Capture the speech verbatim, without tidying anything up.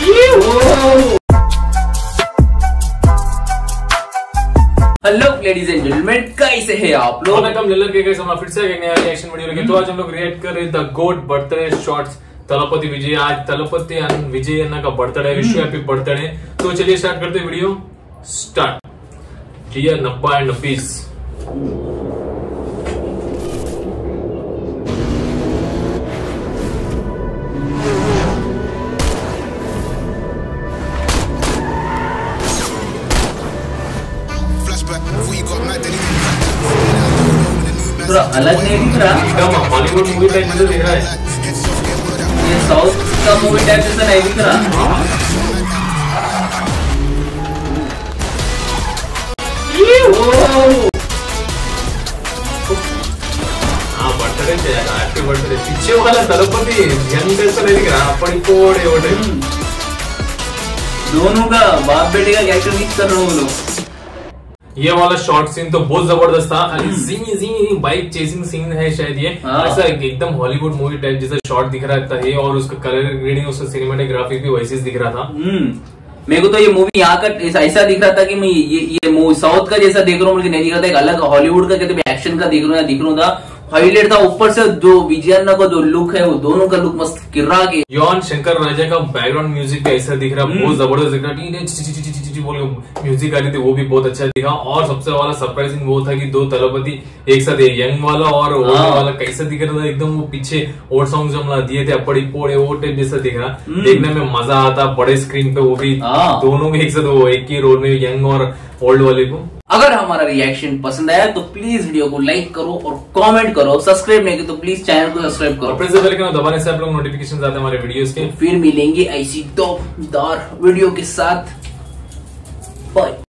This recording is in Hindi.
हेलो लेडीज एंड जेंटलमैन, कैसे हैं आप लोग? वनकम निलर के गाइस, हम फिर से एक नया रिएक्शन वीडियो लेके तो आज हम लोग रिएक्ट कर रहे हैं the GOAT birthday shorts Thalapathy Vijay. आज तलपति विजय अन्ना का बर्थडे है, विश हैप्पी बर्थडे। तो चलिए स्टार्ट करते हैं वीडियो। स्टार्ट। डियर नब्बा एंड नब्बीस, थोड़ा अलग नहीं दिख रहा? एकदम हॉलीवुड मूवी टाइप में दिख रहा है। ये साउथ का मूवी टाइप जैसा नहीं दिख रहा। हाँ बर्थडे से यार, हैप्पी बर्थडे। पीछे वाला तलपति यंग जैसा नहीं दिख रहा, अपनी कोड़े ओड़े दोनों का बाप बेटे का कैरेक्टर मिक्स कर रहे हो लोग। ये वाला शॉर्ट सीन तो बहुत जबरदस्त था। जिंग जिंग बाइक चेसिंग सीन है शायद ये। ऐसा एकदम हॉलीवुड मूवी टाइप जैसा शॉट दिख रहा था ये, और उसका कलर ग्रेडिंग, उसका सिनेमैटोग्राफी भी वैसे दिख रहा था। मेरे को तो ये मूवी यहाँ का ऐसा दिख रहा था कि मैं ये ये मूवी साउथ का जैसा देख रहा हूँ, मुझे नहीं दिख रहा था। एक अलग हॉलीवुड का कहते एक्शन का दिख रहा है, दिख रहा था हाईलाइट था। ऊपर से जो विजय अन्ना का जो लुक है, वो दोनों का लुक मस्त किर्रा के। युवन शंकर राजा का बैकग्राउंड म्यूजिक ऐसा दिख रहा, बहुत जबरदस्त दिख रहा। बोल म्यूजिक आ रही थी, वो भी बहुत अच्छा दिखा। और सबसे वाला सरप्राइजिंग वो था कि दो तलपति एक साथ, यंग वाला और ओल्ड वाला कैसा दिख रहा था एकदम। वो पीछे ओल्ड सॉन्ग जो हम दिए थे अपड़ी पोड़े वो टाइप जैसा दिख रहा। देखने में मजा आता बड़े स्क्रीन पे, वो भी दोनों में एक साथ, वो एक ही रोल में यंग और ओल्ड वाले को। अगर हमारा रिएक्शन पसंद आया तो प्लीज वीडियो को लाइक करो और कमेंट करो। सब्सक्राइब नहीं किया तो प्लीज चैनल को सब्सक्राइब करो। प्रेस बेल आइकन दबाने से आप लोग नोटिफिकेशन आते हैं हमारे वीडियोस के। फिर मिलेंगे ऐसी टॉपदार वीडियो के साथ। बाय।